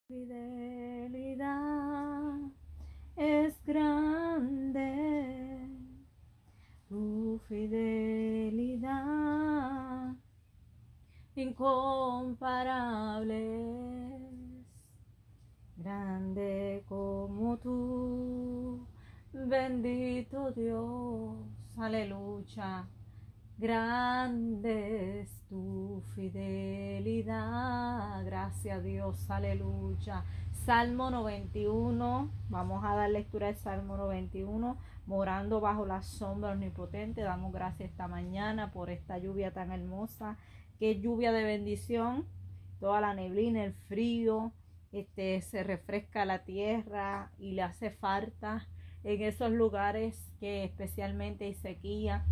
Fidelidad es grande, tu fidelidad incomparable, grande como tú, bendito Dios, aleluya. Grande es tu fidelidad, gracias a Dios, aleluya. Salmo 91, vamos a dar lectura al Salmo 91, morando bajo la sombra omnipotente. Damos gracias esta mañana por esta lluvia tan hermosa, que es lluvia de bendición. Toda la neblina, el frío, se refresca la tierra y le hace falta en esos lugares que especialmente hay sequía,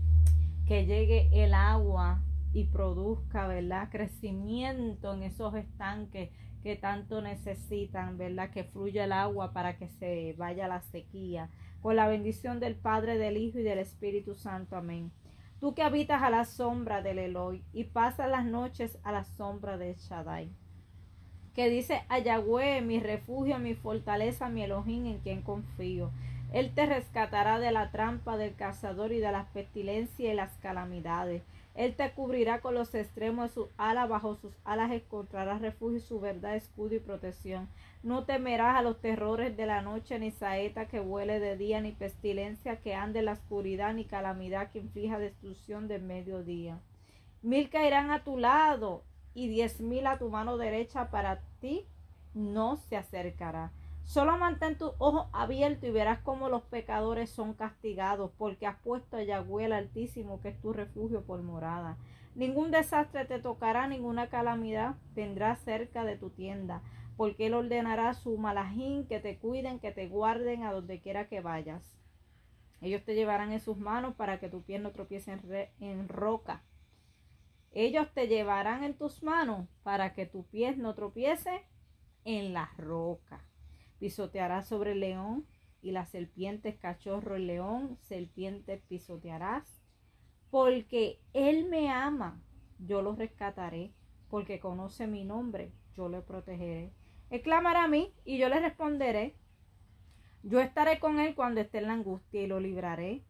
que llegue el agua y produzca, ¿verdad?, crecimiento en esos estanques que tanto necesitan, ¿verdad?, que fluya el agua para que se vaya la sequía. Con la bendición del Padre, del Hijo y del Espíritu Santo. Amén. Tú que habitas a la sombra del Eloi y pasas las noches a la sombra de Shaddai. Que dice a Yahweh, mi refugio, mi fortaleza, mi Elohim, en quien confío. Él te rescatará de la trampa del cazador y de las pestilencias y las calamidades. Él te cubrirá con los extremos de sus alas, bajo sus alas encontrarás refugio y su verdad escudo y protección. No temerás a los terrores de la noche, ni saeta que vuele de día, ni pestilencia que ande en la oscuridad, ni calamidad que inflija destrucción de mediodía. 1000 caerán a tu lado y 10,000 a tu mano derecha, para ti no se acercará. Solo mantén tus ojos abiertos y verás cómo los pecadores son castigados, porque has puesto a Yahweh el Altísimo, que es tu refugio, por morada. Ningún desastre te tocará, ninguna calamidad vendrá cerca de tu tienda, porque Él ordenará a su malajín que te cuiden, que te guarden a donde quiera que vayas. Ellos te llevarán en sus manos para que tu pie no tropiece en roca. Ellos te llevarán en tus manos para que tu pie no tropiece en la roca. Pisotearás sobre el león y las serpientes, cachorro, el león, serpientes pisotearás. Porque Él me ama, yo lo rescataré. Porque conoce mi nombre, yo lo protegeré. Él clamará a mí y yo le responderé. Yo estaré con él cuando esté en la angustia y lo libraré,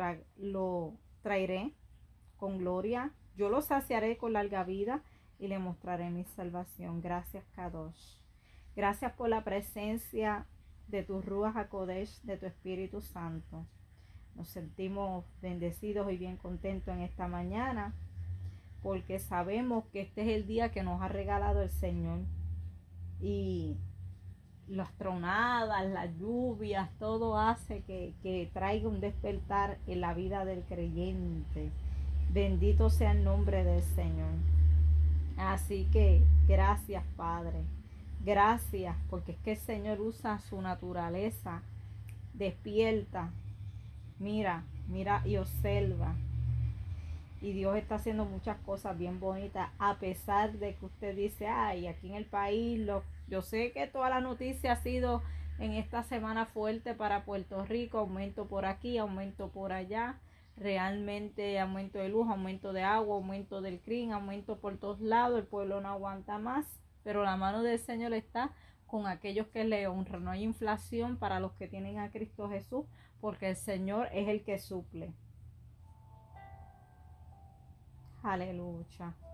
lo traeré con gloria. Yo lo saciaré con larga vida y le mostraré mi salvación. Gracias, Kadosh. Gracias por la presencia de tu Ruach HaKodesh, de tu Espíritu Santo. Nos sentimos bendecidos y bien contentos en esta mañana, porque sabemos que este es el día que nos ha regalado el Señor. Y las tronadas, las lluvias, todo hace que traiga un despertar en la vida del creyente. Bendito sea el nombre del Señor. Así que gracias, Padre. Gracias, porque es que el Señor usa su naturaleza. Despierta. Mira y observa. Y Dios está haciendo muchas cosas bien bonitas, a pesar de que usted dice, ay, aquí en el país, yo sé que toda la noticia ha sido en esta semana fuerte para Puerto Rico, aumento por aquí, aumento por allá, realmente aumento de luz, aumento de agua, aumento del crimen, aumento por todos lados, el pueblo no aguanta más, pero la mano del Señor está con aquellos que le honran. No hay inflación para los que tienen a Cristo Jesús, porque el Señor es el que suple. Aleluya.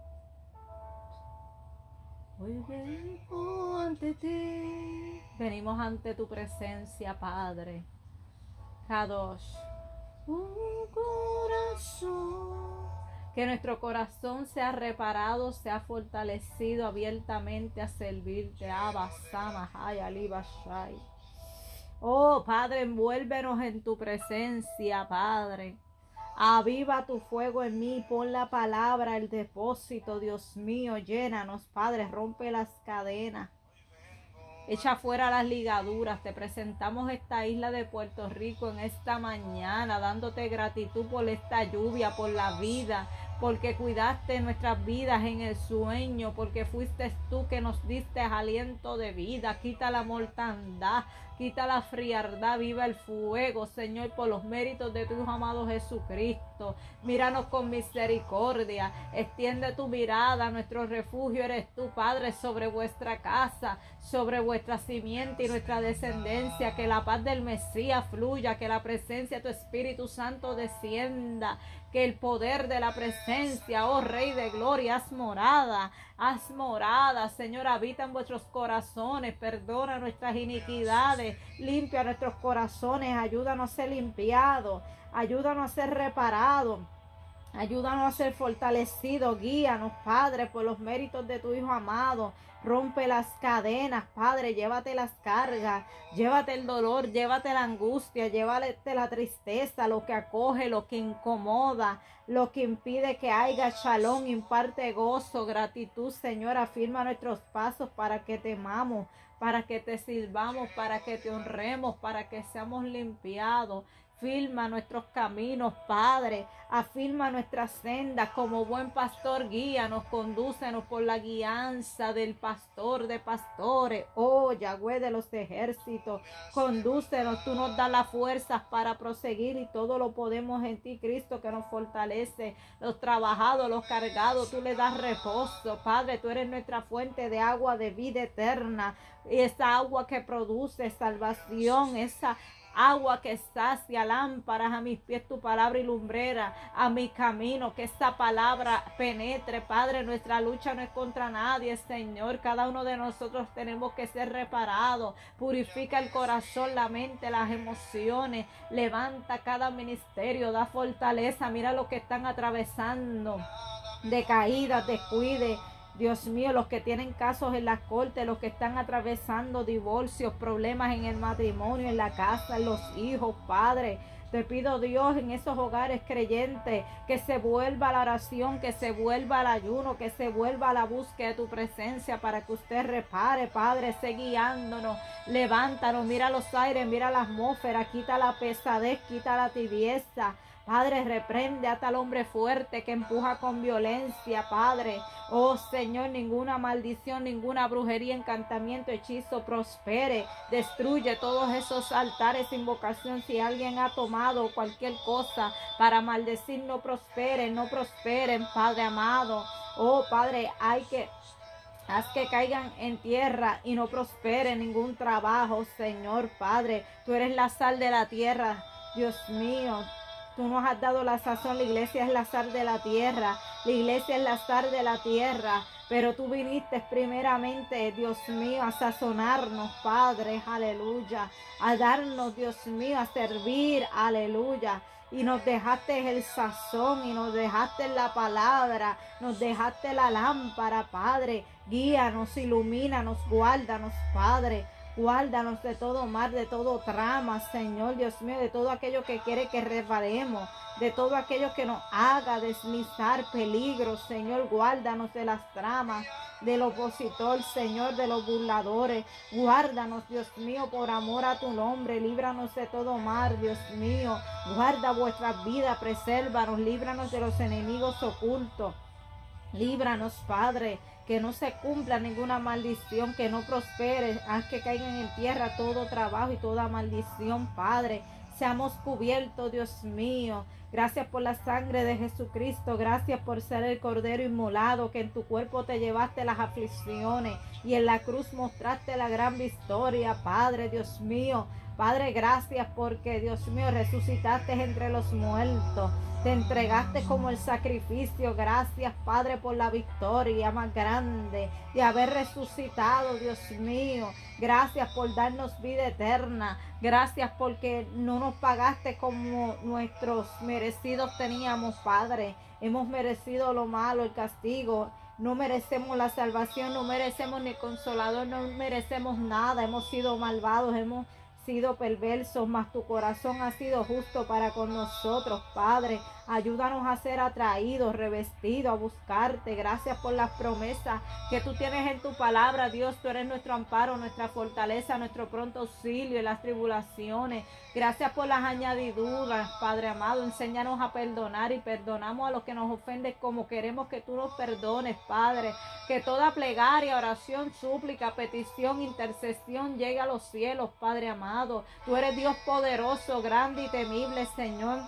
Hoy venimos ante ti. Venimos ante tu presencia, Padre. Kadosh. Un corazón. Que nuestro corazón sea reparado, sea fortalecido abiertamente a servirte. Abba, Sama, Hay, Ali, Bashai. Oh, Padre, envuélvenos en tu presencia, Padre. Aviva tu fuego en mí, pon la palabra, el depósito, Dios mío, llénanos, Padre, rompe las cadenas, echa fuera las ligaduras. Te presentamos esta isla de Puerto Rico en esta mañana, dándote gratitud por esta lluvia, por la vida, porque cuidaste nuestras vidas en el sueño, porque fuiste tú que nos diste aliento de vida. Quita la mortandad, quita la frialdad, viva el fuego, Señor, por los méritos de tu amado Jesucristo. Santo. Míranos con misericordia. Extiende tu mirada. Nuestro refugio eres tú, Padre, sobre vuestra casa, sobre vuestra simiente y nuestra descendencia. Que la paz del Mesías fluya, que la presencia de tu Espíritu Santo descienda, que el poder de la presencia, oh Rey de Gloria, haz morada, Señor, habita en vuestros corazones, perdona nuestras iniquidades, limpia nuestros corazones, ayúdanos a ser limpiados, ayúdanos a ser reparados. Ayúdanos a ser fortalecidos, guíanos, Padre, por los méritos de tu Hijo amado. Rompe las cadenas, Padre, llévate las cargas, llévate el dolor, llévate la angustia, llévate la tristeza, lo que acoge, lo que incomoda, lo que impide que haya shalom, imparte gozo, gratitud, Señor. Afirma nuestros pasos para que te amamos, para que te sirvamos, para que te honremos, para que seamos limpiados. Afirma nuestros caminos, Padre, afirma nuestras sendas. Como buen pastor, guíanos, condúcenos por la guianza del pastor de pastores. Oh, Yahweh de los ejércitos, condúcenos, tú nos das las fuerzas para proseguir y todo lo podemos en ti, Cristo, que nos fortalece. Los trabajados, los cargados, tú le das reposo, Padre, tú eres nuestra fuente de agua de vida eterna, y esa agua que produce salvación, esa agua que sacia, lámparas a mis pies tu palabra y lumbrera a mi camino, que esta palabra penetre, Padre. Nuestra lucha no es contra nadie, Señor. Cada uno de nosotros tenemos que ser reparados. Purifica el corazón, la mente, las emociones, levanta cada ministerio, da fortaleza. Mira lo que están atravesando de caídas, descuide, Dios mío, los que tienen casos en las cortes, los que están atravesando divorcios, problemas en el matrimonio, en la casa, en los hijos, Padre. Te pido, Dios, en esos hogares creyentes, que se vuelva la oración, que se vuelva el ayuno, que se vuelva la búsqueda de tu presencia para que usted repare, Padre, esté guiándonos, levántanos, mira los aires, mira la atmósfera, quita la pesadez, quita la tibieza. Padre, reprende a tal hombre fuerte que empuja con violencia, Padre. Oh Señor, ninguna maldición, ninguna brujería, encantamiento, hechizo prospere. Destruye todos esos altares, invocación. Si alguien ha tomado cualquier cosa para maldecir, no prosperen, Padre amado. Oh Padre, haz que caigan en tierra y no prospere ningún trabajo, Señor Padre. Tú eres la sal de la tierra, Dios mío. Tú nos has dado la sazón, la iglesia es la sal de la tierra, la iglesia es la sal de la tierra, pero tú viniste primeramente, Dios mío, a sazonarnos, Padre, aleluya, a darnos, Dios mío, a servir, aleluya, y nos dejaste el sazón, y nos dejaste la palabra, nos dejaste la lámpara, Padre, guíanos, ilumínanos, guárdanos, Padre. Guárdanos de todo mal, de todo trama, Señor, Dios mío, de todo aquello que quiere que resbalemos, de todo aquello que nos haga deslizar peligros, Señor. Guárdanos de las tramas del opositor, Señor, de los burladores. Guárdanos, Dios mío, por amor a tu nombre. Líbranos de todo mal, Dios mío. Guarda vuestras vidas, presérvanos, líbranos de los enemigos ocultos. Líbranos, Padre, que no se cumpla ninguna maldición, que no prospere, haz que caigan en tierra todo trabajo y toda maldición, Padre. Seamos cubiertos, Dios mío. Gracias por la sangre de Jesucristo. Gracias por ser el Cordero inmolado, que en tu cuerpo te llevaste las aflicciones y en la cruz mostraste la gran victoria, Padre, Dios mío. Padre, gracias porque, Dios mío, resucitaste entre los muertos. Te entregaste como el sacrificio. Gracias, Padre, por la victoria más grande de haber resucitado, Dios mío. Gracias por darnos vida eterna. Gracias porque no nos pagaste como nuestros merecidos teníamos, Padre. Hemos merecido lo malo, el castigo. No merecemos la salvación, no merecemos ni consolador, no merecemos nada. Hemos sido malvados, hemos sido perversos, mas tu corazón ha sido justo para con nosotros, Padre. Ayúdanos a ser atraídos, revestidos, a buscarte. Gracias por las promesas que tú tienes en tu palabra, Dios. Tú eres nuestro amparo, nuestra fortaleza, nuestro pronto auxilio en las tribulaciones. Gracias por las añadiduras, Padre amado. Enséñanos a perdonar y perdonamos a los que nos ofenden como queremos que tú nos perdones, Padre. Que toda plegaria, oración, súplica, petición, intercesión llegue a los cielos, Padre amado. Tú eres Dios poderoso, grande y temible, Señor.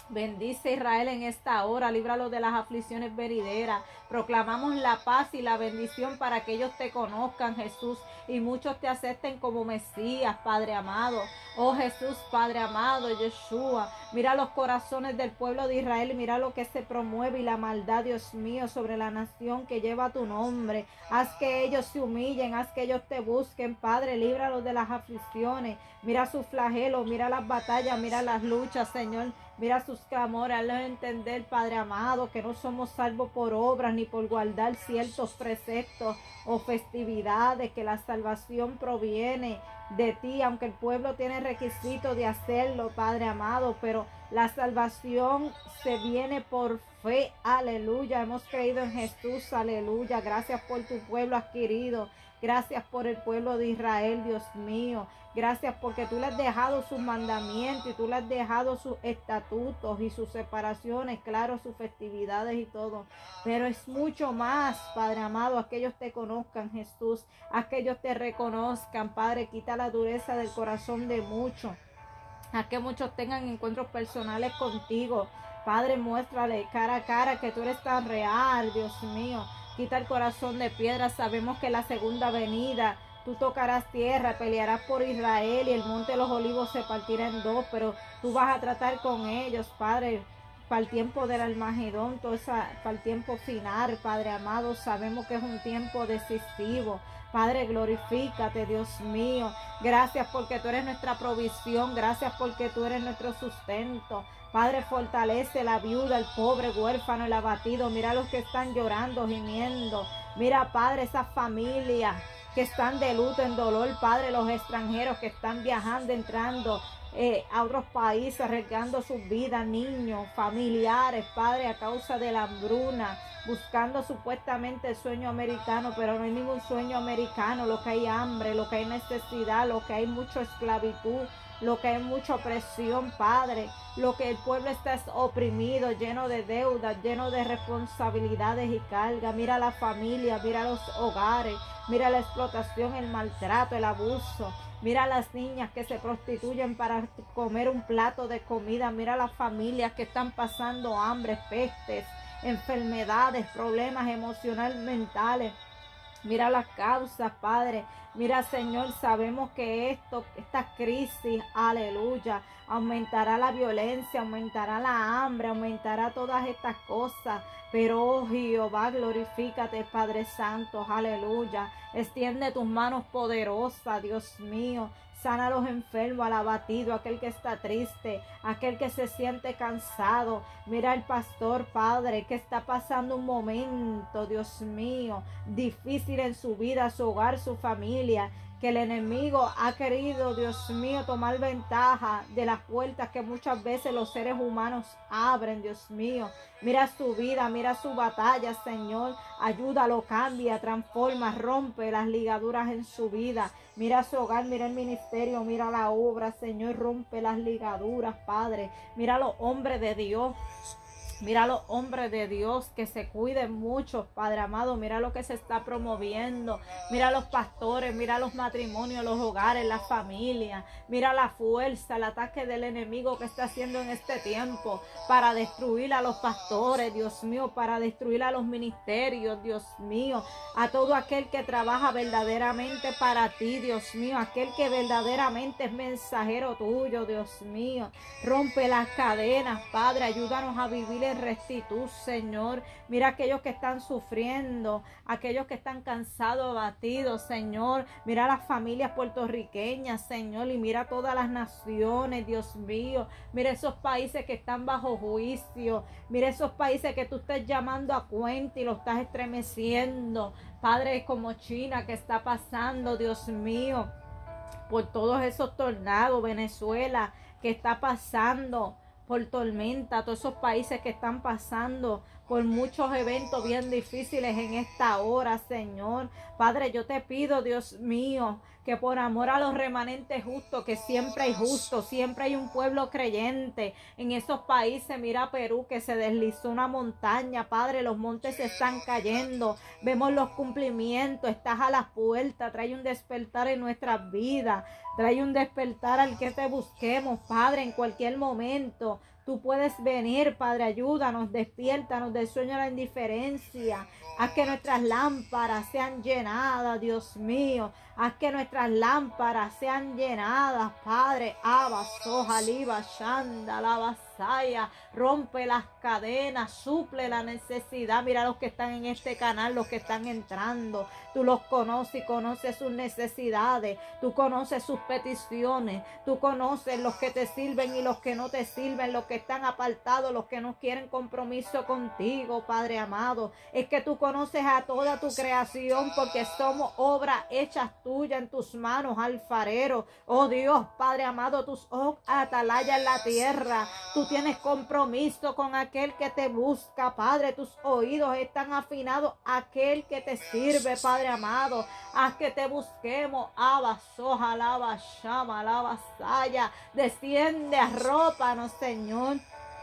Bendice Israel en esta hora, líbralo de las aflicciones venideras. Proclamamos la paz y la bendición para que ellos te conozcan, Jesús, y muchos te acepten como Mesías, Padre amado. Oh Jesús, Padre amado, Yeshua, mira los corazones del pueblo de Israel y mira lo que se promueve y la maldad, Dios mío, sobre la nación que lleva tu nombre. Haz que ellos se humillen, haz que ellos te busquen, Padre, líbralos de las aflicciones. Mira sus flagelos, mira las batallas, mira las luchas, Señor. Mira sus clamores, hazlos entender, Padre amado, que no somos salvos por obras ni por guardar ciertos preceptos o festividades, que la salvación proviene de ti, aunque el pueblo tiene requisito de hacerlo, Padre amado, pero la salvación se viene por fe, aleluya. Hemos creído en Jesús, aleluya. Gracias por tu pueblo adquirido. Gracias por el pueblo de Israel, Dios mío. Gracias porque tú le has dejado sus mandamientos y tú le has dejado sus estatutos y sus separaciones, claro, sus festividades y todo. Pero es mucho más, Padre amado, a que ellos te conozcan, Jesús, a que ellos te reconozcan, Padre. Quita la dureza del corazón de muchos, a que muchos tengan encuentros personales contigo. Padre, muéstrale cara a cara que tú eres tan real, Dios mío. Quita el corazón de piedra. Sabemos que la segunda venida tú tocarás tierra, pelearás por Israel y el monte de los olivos se partirá en dos, pero tú vas a tratar con ellos, Padre, para el tiempo del Armagedón, para el tiempo final, Padre amado. Sabemos que es un tiempo decisivo. Padre, glorifícate, Dios mío. Gracias porque tú eres nuestra provisión. Gracias porque tú eres nuestro sustento. Padre, fortalece la viuda, el pobre, huérfano, el abatido. Mira los que están llorando, gimiendo. Mira, Padre, esas familias que están de luto, en dolor. Padre, los extranjeros que están viajando, entrando a otros países, arriesgando sus vidas, niños, familiares, Padre, a causa de la hambruna, buscando supuestamente el sueño americano, pero no hay ningún sueño americano. Lo que hay hambre, lo que hay necesidad, lo que hay mucha esclavitud, lo que hay mucha opresión, Padre, lo que el pueblo está es oprimido, lleno de deudas, lleno de responsabilidades y cargas. Mira la familia, mira los hogares, mira la explotación, el maltrato, el abuso. Mira las niñas que se prostituyen para comer un plato de comida. Mira las familias que están pasando hambre, pestes, enfermedades, problemas emocionales, mentales. Mira las causas, Padre. Mira, Señor, sabemos que esta crisis, aleluya, aumentará la violencia, aumentará la hambre, aumentará todas estas cosas. Pero, oh Jehová, glorifícate, Padre Santo, aleluya. Extiende tus manos poderosas, Dios mío. Sana a los enfermos, al abatido, aquel que está triste, aquel que se siente cansado. Mira el pastor, Padre, que está pasando un momento, Dios mío, difícil en su vida, su hogar, su familia. Que el enemigo ha querido, Dios mío, tomar ventaja de las puertas que muchas veces los seres humanos abren, Dios mío. Mira su vida, mira su batalla, Señor. Ayúdalo, cambia, transforma, rompe las ligaduras en su vida. Mira su hogar, mira el ministerio, mira la obra, Señor. Rompe las ligaduras, Padre. Mira los hombres de Dios. Mira los hombres de Dios que se cuiden mucho, Padre amado. Mira lo que se está promoviendo. Mira los pastores, mira los matrimonios, los hogares, las familias. Mira la fuerza, el ataque del enemigo que está haciendo en este tiempo para destruir a los pastores, Dios mío, para destruir a los ministerios, Dios mío, a todo aquel que trabaja verdaderamente para ti, Dios mío, aquel que verdaderamente es mensajero tuyo, Dios mío. Rompe las cadenas, Padre, ayúdanos a vivir en rectitud, Señor. Mira aquellos que están sufriendo, aquellos que están cansados, abatidos, Señor. Mira las familias puertorriqueñas, Señor, y mira todas las naciones, Dios mío. Mira esos países que están bajo juicio. Mira esos países que tú estás llamando a cuenta y lo estás estremeciendo. Padre, como China que está pasando, Dios mío, por todos esos tornados, Venezuela que está pasando por tormenta, todos esos países que están pasando por muchos eventos bien difíciles en esta hora, Señor. Padre, yo te pido, Dios mío, que por amor a los remanentes justos, que siempre hay justos, siempre hay un pueblo creyente en esos países. Mira Perú, que se deslizó una montaña, Padre, los montes se están cayendo, vemos los cumplimientos, estás a las puertas, trae un despertar en nuestras vidas, trae un despertar al que te busquemos, Padre, en cualquier momento. Tú puedes venir, Padre, ayúdanos, despiértanos del sueño de la indiferencia. Haz que nuestras lámparas sean llenadas, Dios mío. Haz que nuestras lámparas sean llenadas, Padre. Abba, soja, liba, shanda, la vasaya. Rompe las cadenas, suple la necesidad. Mira los que están en este canal, los que están entrando. Tú los conoces y conoces sus necesidades. Tú conoces sus peticiones. Tú conoces los que te sirven y los que no te sirven, los que están apartados, los que no quieren compromiso contigo, Padre amado. Es que tú conoces a toda tu creación, porque somos obras hechas tuyas en tus manos, alfarero. Oh Dios, Padre amado, tus ojos atalayas en la tierra. Tú tienes compromiso con aquel que te busca, Padre. Tus oídos están afinados a aquel que te sirve, Padre amado. Haz que te busquemos. Abba, soja, lava, shama, lava, saya. Desciende, arrópanos, Señor.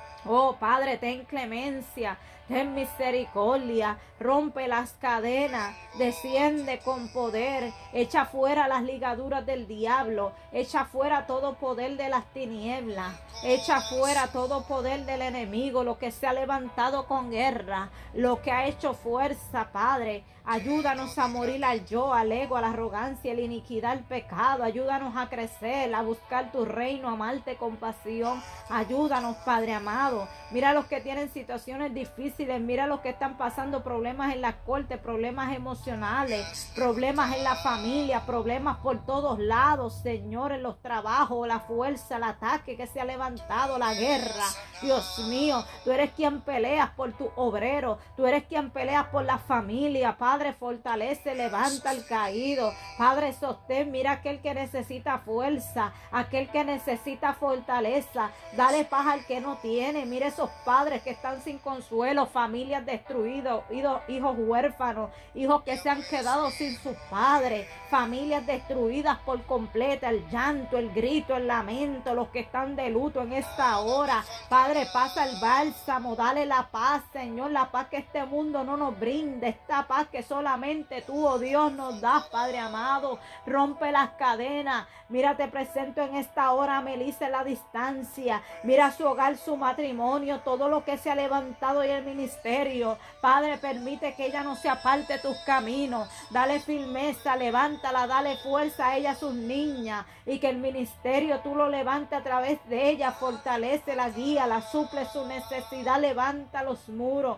Oh Padre, ten clemencia, ten misericordia, rompe las cadenas, desciende con poder, echa fuera las ligaduras del diablo, echa fuera todo poder de las tinieblas, echa fuera todo poder del enemigo, lo que se ha levantado con guerra, lo que ha hecho fuerza, Padre. Ayúdanos a morir al yo, al ego, a la arrogancia, a la iniquidad, al pecado. Ayúdanos a crecer, a buscar tu reino, a amarte con pasión. Ayúdanos, Padre amado. Mira los que tienen situaciones difíciles. Mira los que están pasando problemas en la corte, problemas emocionales, problemas en la familia, problemas por todos lados, Señor, en los trabajos, la fuerza, el ataque que se ha levantado, la guerra. Dios mío, tú eres quien peleas por tu obrero. Tú eres quien peleas por la familia, Padre. Fortalece, levanta al caído. Padre, sostén. Mira aquel que necesita fuerza, aquel que necesita fortaleza. Dale paz al que no tiene. Mira esos padres que están sin consuelo, familias destruidas, hijos huérfanos, hijos que se han quedado sin sus padres, familias destruidas por completa, el llanto, el grito, el lamento, los que están de luto en esta hora. Padre, pasa el bálsamo, dale la paz, Señor, la paz que este mundo no nos brinda, esta paz que solamente tú, oh Dios, nos das, Padre amado. Rompe las cadenas. Mira, te presento en esta hora a Melissa en la distancia. Mira su hogar, su matrimonio, todo lo que se ha levantado y el ministerio. Padre, permite que ella no se aparte de tus caminos. Dale firmeza, levántala, dale fuerza a ella, a sus niñas. Y que el ministerio tú lo levantes a través de ella. Fortalece la guía, la suple su necesidad, levanta los muros.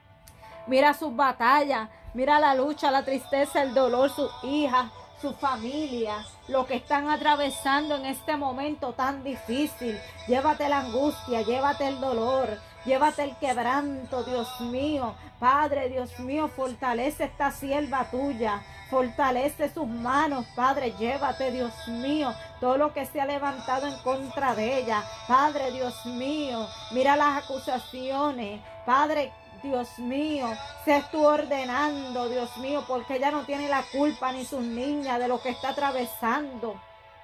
Mira sus batallas, mira la lucha, la tristeza, el dolor, sus hijas, su familia, lo que están atravesando en este momento tan difícil. Llévate la angustia, llévate el dolor, llévate el quebranto, Dios mío. Padre, Dios mío, fortalece esta sierva tuya. Fortalece sus manos, Padre, llévate, Dios mío, todo lo que se ha levantado en contra de ella. Padre, Dios mío, mira las acusaciones, Padre, Dios mío, sé tú ordenando, Dios mío, porque ella no tiene la culpa ni sus niñas de lo que está atravesando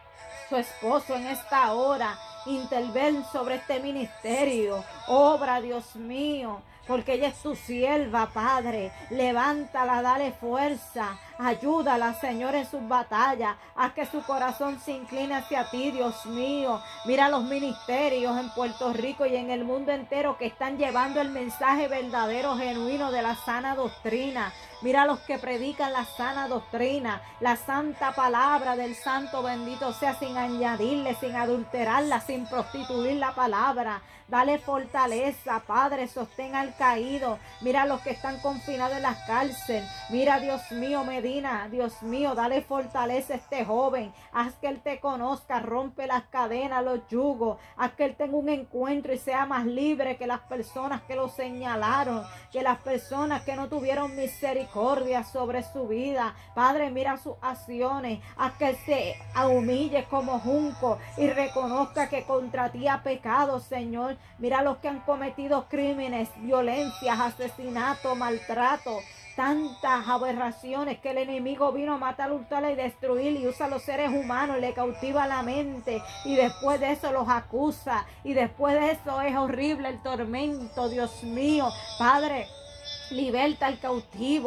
su esposo en esta hora. Interven sobre este ministerio, obra, Dios mío, porque ella es tu sierva, Padre. Levántala, dale fuerza, ayúdala, Señor, en sus batallas. Haz que su corazón se incline hacia ti, Dios mío. Mira los ministerios en Puerto Rico y en el mundo entero que están llevando el mensaje verdadero, genuino de la sana doctrina. Mira los que predican la sana doctrina, la santa palabra del santo bendito sea, sin añadirle, sin adulterarla, sin prostituir la palabra. Dale fortaleza, Padre, sostén al caído. Mira los que están confinados en las cárceles. Mira, Dios mío, Medina, Dios mío, dale fortaleza a este joven. Haz que él te conozca, rompe las cadenas, los yugos. Haz que él tenga un encuentro y sea más libre que las personas que lo señalaron, que las personas que no tuvieron misericordia sobre su vida. Padre, mira sus acciones. Haz que él se humille como junco y reconozca que contra ti ha pecado, Señor. Mira los que han cometido crímenes, violencias, asesinato, maltrato, tantas aberraciones que el enemigo vino a matar, hurtar y destruir, y usa a los seres humanos, le cautiva la mente y después de eso los acusa, y después de eso es horrible el tormento. Dios mío, Padre, liberta al cautivo,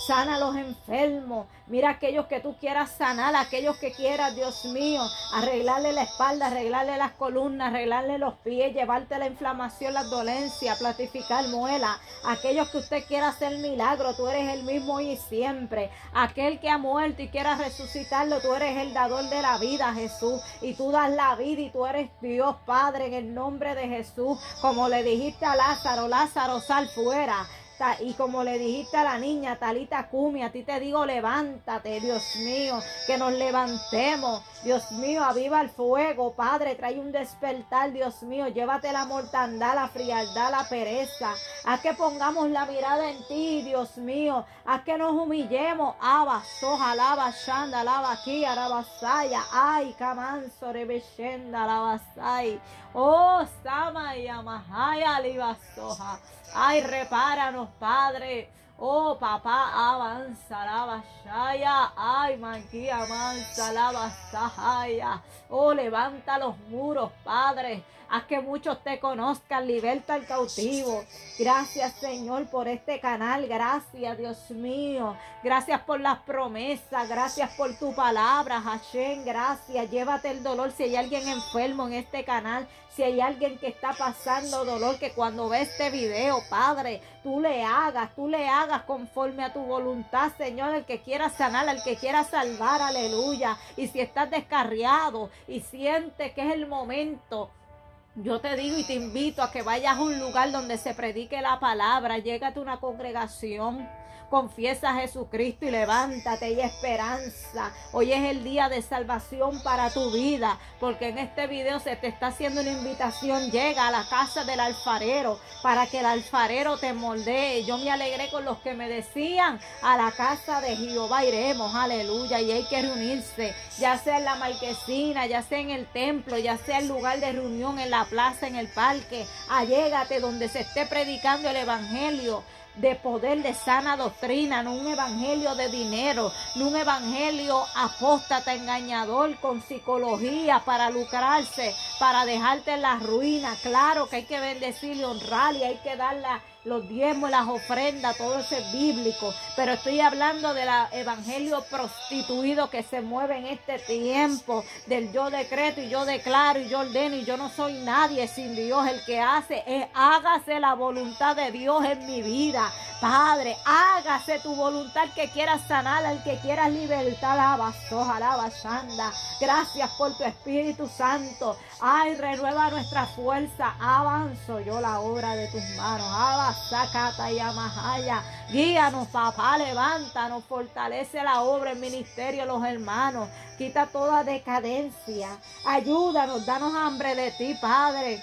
sana a los enfermos. Mira aquellos que tú quieras sanar, aquellos que quieras, Dios mío, arreglarle la espalda, arreglarle las columnas, arreglarle los pies, llevarte la inflamación, las dolencias, platificar muela. Aquellos que usted quiera hacer milagro, tú eres el mismo hoy y siempre. Aquel que ha muerto y quiera resucitarlo, tú eres el dador de la vida, Jesús. Y tú das la vida y tú eres Dios, Padre, en el nombre de Jesús. Como le dijiste a Lázaro, Lázaro, sal fuera. Y como le dijiste a la niña, Talita Cumi, a ti te digo, levántate, Dios mío, que nos levantemos, Dios mío, aviva el fuego, Padre, trae un despertar, Dios mío, llévate la mortandad, la frialdad, la pereza, haz que pongamos la mirada en ti, Dios mío, haz que nos humillemos, Abba, Soja, Lava, Shanda, Lava, aquí, Arabasaya, ay, Kamanso, Rebeshenda, Lavasai, oh, Sama, Yamahaya, Liva, Soja. Ay, repáranos, Padre. Oh, papá, avanza la bashaya. Ay, manquía, avanza la basahaya. Oh, levanta los muros, Padre. Haz que muchos te conozcan, liberta al cautivo. Gracias, Señor, por este canal. Gracias, Dios mío. Gracias por las promesas. Gracias por tu palabra, Hashem. Gracias. Llévate el dolor si hay alguien enfermo en este canal. Si hay alguien que está pasando dolor, que cuando ve este video, Padre, tú le hagas conforme a tu voluntad, Señor, el que quiera sanar, el que quiera salvar, aleluya. Y si estás descarriado y sientes que es el momento, yo te digo y te invito a que vayas a un lugar donde se predique la palabra. Llégate a una congregación. Confiesa a Jesucristo y levántate, y esperanza. Hoy es el día de salvación para tu vida, porque en este video se te está haciendo una invitación. Llega a la casa del alfarero para que el alfarero te moldee. Yo me alegré con los que me decían, a la casa de Jehová iremos, aleluya, y hay que reunirse, ya sea en la marquesina, ya sea en el templo, ya sea el lugar de reunión, en la plaza, en el parque. Allégate donde se esté predicando el evangelio de poder, de sana doctrina, no un evangelio de dinero, no un evangelio apóstata, engañador, con psicología para lucrarse, para dejarte en la ruina. Claro que hay que bendecir y honrar y hay que dar los diezmos, las ofrendas, todo eso es bíblico, pero estoy hablando del evangelio prostituido que se mueve en este tiempo, del yo decreto y yo declaro y yo ordeno y yo no soy nadie sin Dios. El que hace es hágase la voluntad de Dios en mi vida, Padre, hágase tu voluntad, que quieras sanar, al que quieras libertar, la basoja, la basanda. Gracias por tu Espíritu Santo. Ay, renueva nuestra fuerza. Avanzo yo la obra de tus manos. Abasacata y amahaya. Guíanos, papá, levántanos, fortalece la obra, el ministerio, los hermanos. Quita toda decadencia. Ayúdanos, danos hambre de ti, Padre.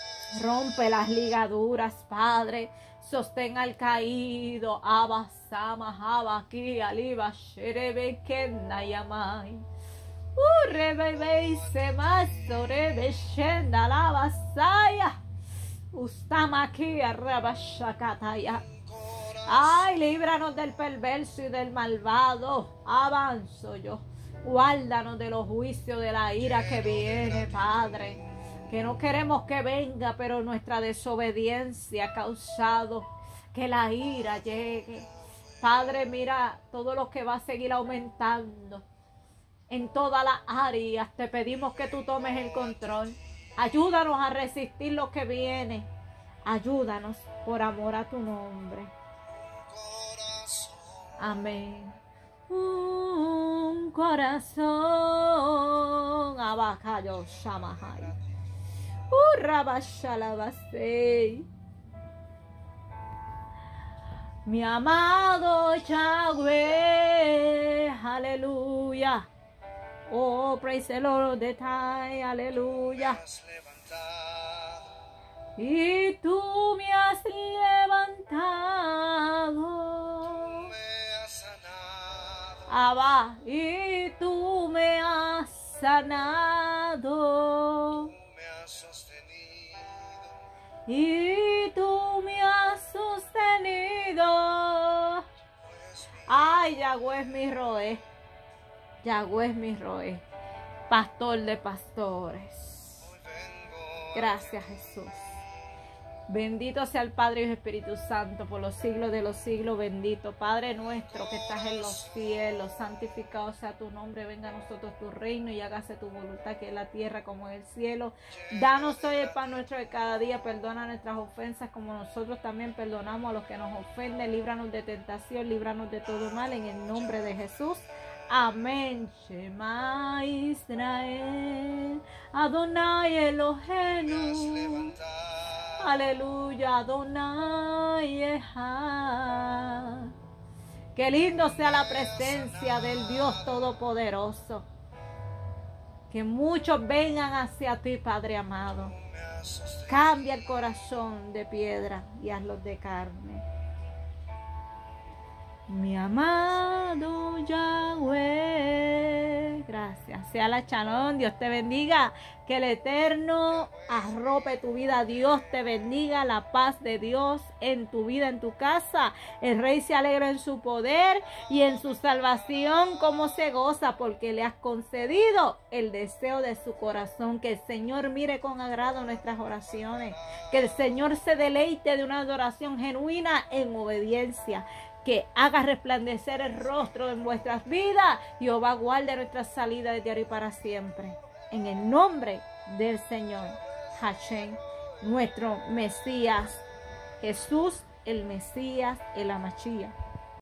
Rompe las ligaduras, Padre. Sostén al caído. Abasama, abaki, aliba, sherebe, kenda, yamai. Rebebe, se maso, rebe, shenda, la basaya. Ustamaki, arrabashakataya. Ay, líbranos del perverso y del malvado. Avanzo yo. Guárdanos de los juicios de la ira que viene, Padre. Que no queremos que venga, pero nuestra desobediencia ha causado que la ira llegue. Padre, mira todo lo que va a seguir aumentando en todas las áreas. Te pedimos que tú tomes el control. Ayúdanos a resistir lo que viene. Ayúdanos por amor a tu nombre. Amén. Un corazón abacayo shamahai. Rabashalabasei. Mi amado Yahweh, aleluya. Oh, praise the Lord all the time, aleluya. Y tú me has levantado, Abba, y tú me has sanado. Y tú me has sostenido. Ay, Yahweh es mi roé. Yahweh es mi roé. Pastor de pastores. Gracias, Jesús. Bendito sea el Padre y el Espíritu Santo por los siglos de los siglos. Bendito Padre nuestro que estás en los cielos, santificado sea tu nombre. Venga a nosotros tu reino y hágase tu voluntad, que en la tierra como en el cielo. Danos hoy el pan nuestro de cada día. Perdona nuestras ofensas como nosotros también perdonamos a los que nos ofenden. Líbranos de tentación, líbranos de todo mal, en el nombre de Jesús. Amén. Shema Israel, Adonai Eloheinu. Aleluya, Adonai Ejad. Qué lindo sea la presencia del Dios Todopoderoso. Que muchos vengan hacia ti, Padre amado. Cambia el corazón de piedra y hazlos de carne. Mi amado Yahweh, gracias. Sea la Shalom, Dios te bendiga. Que el Eterno arrope tu vida. Dios te bendiga. La paz de Dios en tu vida, en tu casa. El Rey se alegra en su poder y en su salvación, como se goza, porque le has concedido el deseo de su corazón. Que el Señor mire con agrado nuestras oraciones. Que el Señor se deleite de una adoración genuina en obediencia. Que haga resplandecer el rostro en vuestras vidas. Jehová guarde nuestra salida desde ahora y para siempre. En el nombre del Señor Hashem, nuestro Mesías, Jesús el Mesías, el Amachía.